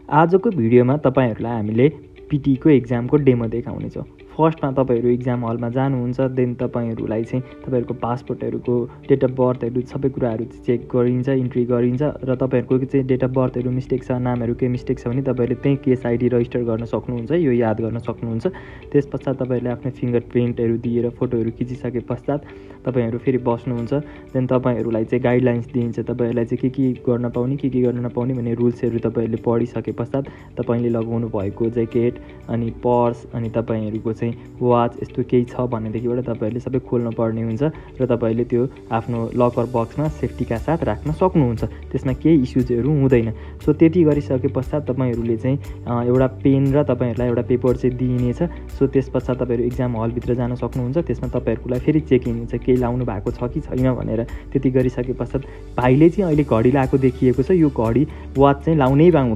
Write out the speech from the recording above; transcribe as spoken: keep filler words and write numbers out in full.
आजको भिडियोमा तपाईहरुलाई हामीले पीटी को एक्जामको डेमो देखाउनेछौँ। फर्स्टमा तपाईहरु एक्जाम हलमा जानुहुन्छ, देन तपाईहरुलाई चाहिँ तपाईहरुको पासपोर्टहरुको डेट अफ बर्थहरु सबै कुराहरु चेक गरिन्छ, इन्ट्री गरिन्छ र तपाईहरुको चाहिँ डेट अफ बर्थहरु मिस्टेक छ, नामहरु के मिस्टेक छ भने तपाईहरुले त्यही केस आईडी रजिस्टर गर्न सक्नुहुन्छ, यो याद गर्न सक्नुहुन्छ। त्यसपश्चात तपाईहरुले आफ्नो फिंगरप्रिन्टहरु दिएर फोटोहरु खिचिसके पश्चात तपाईहरु फेरि बस्नुहुन्छ। देन तपाईहरुलाई चाहिँ गाइडलाइन्स दिइन्छ, तपाईहरुलाई चाहिँ के के गर्न पाउने, के के गर्न नपाउने भन्ने रुल्सहरु तपाईहरुले पढिसके पश्चात तपाईले लगाउनु भएको ज्याकेट अनि पर्स अनि तपाईहरुको चाहिँ वाच यस्तो केही छ भनेदेखिबाट तपाईहरुले सबै खोल्न पर्ने हुन्छ र तपाईले त्यो आफ्नो लकर बक्समा सेफ्टीका साथ राख्न सक्नुहुन्छ। त्यसमा केही इश्युजहरु हुँदैन। सो त्यति गरिसके पश्चात तपाईहरुले चाहिँ एउटा पेन र तपाईहरुलाई एउटा पेपर चाहिँ दिइनेछ। सो त्यसपश्चात तपाईहरु एक्जाम हल भित्र जान सक्नुहुन्छ। त्यसमा तपाईहरुलाई फेरि चेकिङ हुन्छ केही लाउनु भएको छ कि छैन भनेर। त्यति गरिसके पश्चात भाइले चाहिँ अहिले घडी लाएको देखिएको छ, यो घडी वाच चाहिँ लाउनै